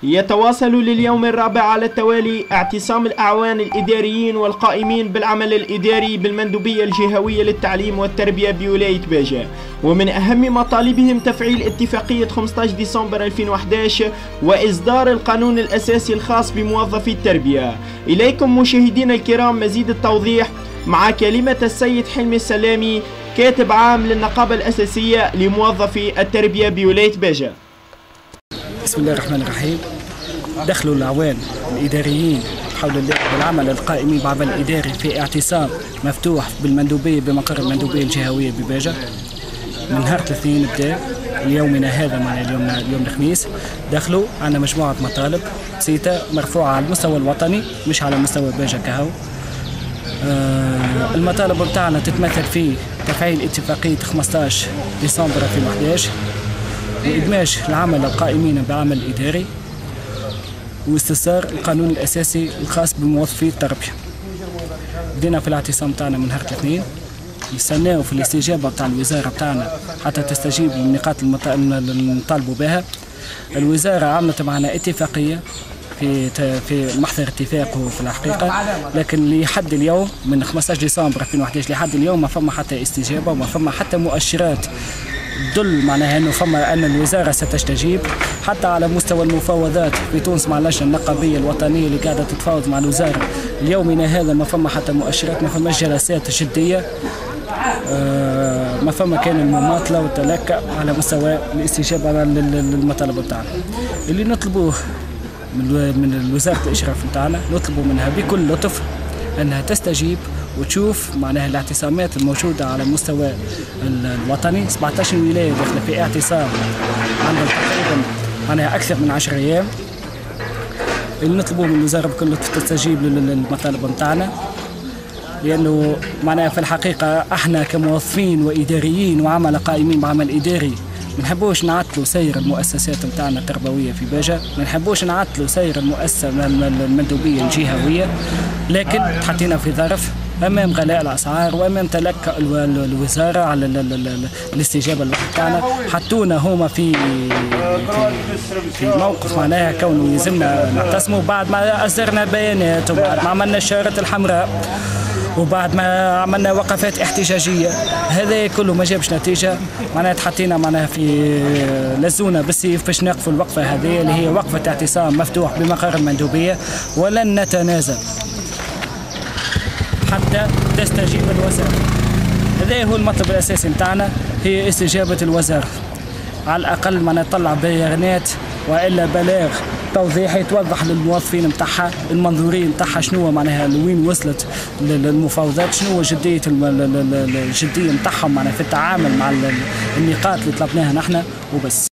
يتواصل لليوم الرابع على التوالي اعتصام الأعوان الإداريين والقائمين بالعمل الإداري بالمندوبية الجهوية للتعليم والتربية بولاية باجة، ومن أهم مطالبهم تفعيل اتفاقية 15 ديسمبر 2011 وإصدار القانون الأساسي الخاص بموظفي التربية. إليكم مشاهدينا الكرام مزيد التوضيح مع كلمة السيد حلمي السلامي كاتب عام للنقابة الأساسية لموظفي التربية بولاية باجة. بسم الله الرحمن الرحيم. دخلوا الأعوان الإداريين حول العمل القائمين بعمل الإداري في اعتصام مفتوح بالمندوبية بمقر المندوبية الجهوية بباجة من نهار الاثنين بدا ليومنا هذا. معنا اليوم الخميس دخلوا عندنا مجموعة مطالب بسيطة مرفوعة على المستوى الوطني مش على مستوى باجة كهو. المطالب بتاعنا تتمثل في تفعيل اتفاقية 15 ديسمبر 2011 وإدماج العمل القائمين بعمل إداري واستصدار القانون الأساسي الخاص بموظفي التربية. بدينا في الاعتصام بتاعنا من نهار الاثنين، نستناو في الاستجابة بتاع الوزارة بتاعنا حتى تستجيب للنقاط اللي نطالبوا بها. الوزارة عملت معنا اتفاقية في محضر اتفاقه في الحقيقة، لكن لحد اليوم من 15 ديسمبر 2011 لحد اليوم ما فما حتى استجابة وما فما حتى مؤشرات تدل معناها أن الوزارة ستستجيب. حتى على مستوى المفاوضات في تونس مع اللجنة النقابية الوطنية اللي قاعدة تتفاوض مع الوزارة اليومنا هذا ما فما حتى مؤشرات، ما فما جلسات جدية، ما فما كان المماطلة والتلكأ على مستوى الاستجابة للمطالب بتاعنا. اللي نطلبوه من وزارة الإشراف بتاعنا، نطلبوا منها بكل لطف أنها تستجيب وتشوف معناها الاعتصامات الموجودة على المستوى الوطني. 17 ولاية داخلة في اعتصام عندهم تقريبا معناها أكثر من 10 أيام. اللي نطلبوه من الوزارة بكل لطف تستجيب للمطالب بتاعنا، لأنه معناها في الحقيقة احنا كموظفين وإداريين وعمل قائمين بعمل إداري ما نحبوش نعطلوا سير المؤسسات بتاعنا التربوية في باجة، ما نحبوش نعطلوا سير المؤسسة المندوبية الجهوية، لكن تحطينا في ظرف امام غلاء الاسعار وامام تلكأ الوزاره على الاستجابه بتاعنا. حطونا هما في موقف معناها كونه يلزمنا نعتصموا بعد ما اصدرنا بيانات وبعد ما عملنا الشارة الحمراء وبعد ما عملنا وقفات احتجاجيه. هذا كله ما جابش نتيجه، معناها تحطينا معناها في لزونا بالسيف باش نقفوا الوقفه هذه اللي هي وقفه اعتصام مفتوح بمقر المندوبيه، ولن نتنازل حتى تستجيب الوزارة. هذا هو المطلب الأساسي نتاعنا، هي استجابة الوزارة. على الأقل ما نطلع بيانات وإلا بلاغ توضيحي توضح للموظفين نتاعها المنظورين نتاعها شنو معناها لوين وصلت المفاوضات، شنو جدية الجدية نتاعهم معناها في التعامل مع النقاط اللي طلبناها نحن وبس.